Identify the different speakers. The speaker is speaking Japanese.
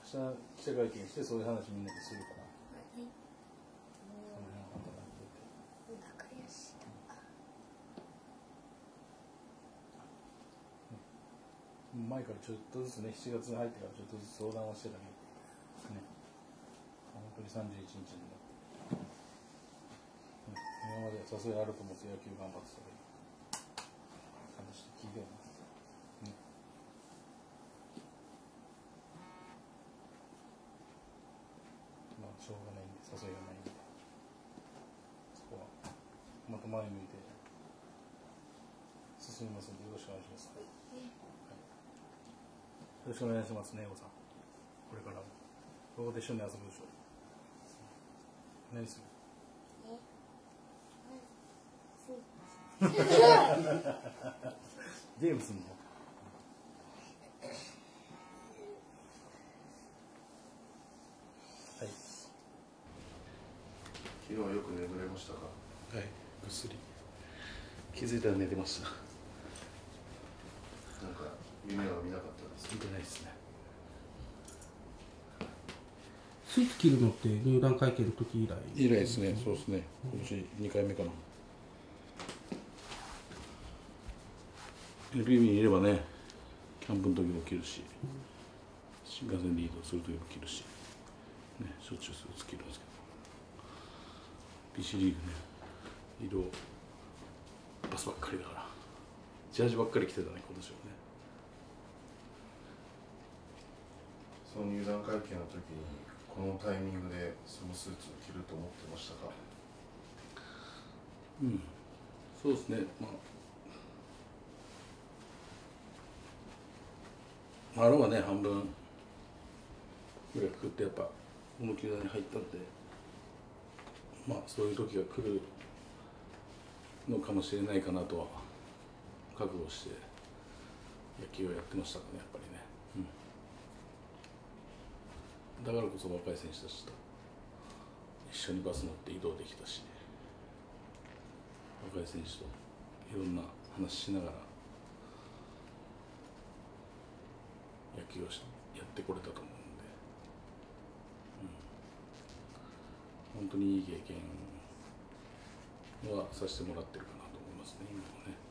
Speaker 1: 明日記者会見してそういう話みんなでするから。前からちょっとずつね、7月に入ってからちょっとずつ相談をしてたけど、ね、本当に31日になって、今までは誘いあると思って野球頑張ってたけど、話して聞いてよな、ね。まあ、しょうがないんで、誘いがないんで、そこはまた前向いて進みますんで、よろしくお願いします。よろしくお願いしますね、おさん。これからも。ここで一緒に遊ぶでしょ。何する？ゲームすんの？はい。
Speaker 2: 昨日はよく眠れましたか？
Speaker 1: はい、ぐっすり。気づいたら寝てました。
Speaker 2: なんか夢は見なかったです。
Speaker 1: 見てないですね。
Speaker 3: スーツ着るのって入団会見の時以来。
Speaker 1: 以来ですね。そうですね。今年2回目かな。NPB にいればね、キャンプの時も着るし、新幹線で移動する時も着るし、ね、しょっちゅうスーツ着るんですけど、BC リーグね、移動バスばっかりだから、ジャージばっかり着てたね、今年はね。
Speaker 2: その入団会見の時にこのタイミングでそのスーツを着ると思ってましたか？
Speaker 1: うん、そうですね。まあロはね、半分ぐらいくくってやっぱこの球団に入ったんで、まあそういう時が来るのかもしれないかなとは覚悟して野球をやってましたからね、やっぱりね。だからこそ若い選手たちと一緒にバス乗って移動できたし、若い選手といろんな話しながら野球をやってこれたと思うんで、本当にいい経験はさせてもらってるかなと思いますね、今もね。